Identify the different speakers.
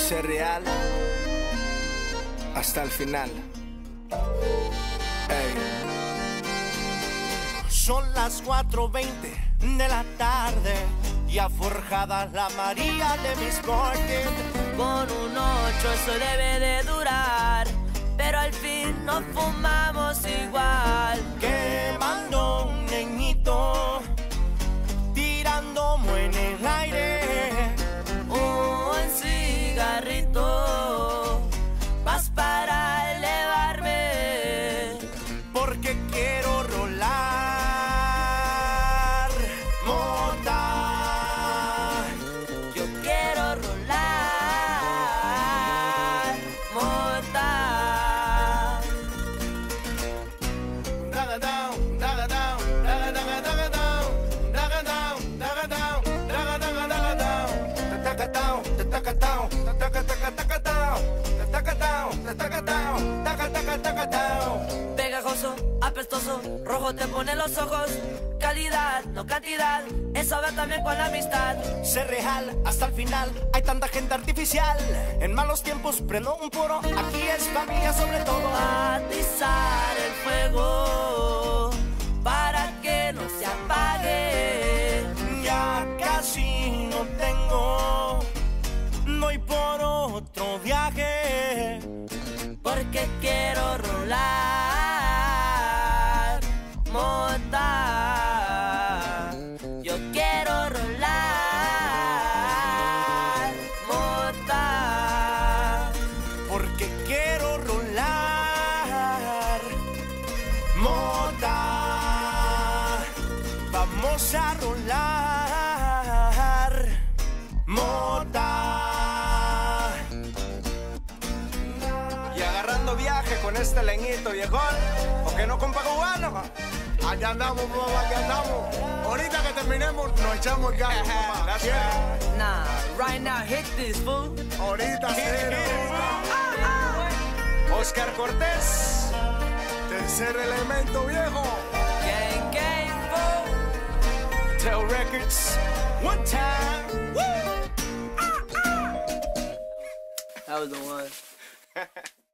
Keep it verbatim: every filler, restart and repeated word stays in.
Speaker 1: Ser real hasta el final. Ey.
Speaker 2: Son las cuatro veinte de la tarde, ya forjada la María de Miss Morgan.
Speaker 3: Con un ocho eso debe de durar, pero al fin nos fumamos igual.
Speaker 2: Quemando un leñito, tirando humo en el aire.
Speaker 3: Un cigarrito, más para elevarme,
Speaker 2: porque quiero rolar mota.
Speaker 3: yo quiero rolar mota.
Speaker 2: Daga down, daga down, daga daga daga down, daga down, daga down, daga daga daga down, daga down, daga down, daga daga daga down, daga down, daga down, daga daga daga down.
Speaker 3: Pegajoso, apestoso, rojo te pone los ojos. Calidad, no cantidad, eso va también con la amistad.
Speaker 2: Ser real hasta el final, hay tanta gente artificial. En malos tiempos prendo un puro, aquí es familia sobre todo.
Speaker 3: Atizar el fuego para que no se apague.
Speaker 2: Ya casi no tengo, voy por otro viaje.
Speaker 3: Porque quiero rolar mota. Yo quiero rolar mota.
Speaker 2: Porque quiero rolar mota. Vamos a rolar mota.
Speaker 1: Y agarrando viaje con este leñito, viejón. ¿O que no, compa cubano?
Speaker 4: Allá andamos, papá, allá andamos. Ahorita que terminemos, nos echamos ya.
Speaker 1: That's
Speaker 4: ¿Quieres?
Speaker 1: right.
Speaker 3: Nah, right now hit this fool.
Speaker 4: Ahorita cero.
Speaker 1: Oscar Cortés.
Speaker 4: Tercer elemento, viejo.
Speaker 3: Gang, gang, fool.
Speaker 1: Tell Records. One time. Woo!
Speaker 3: That was the one.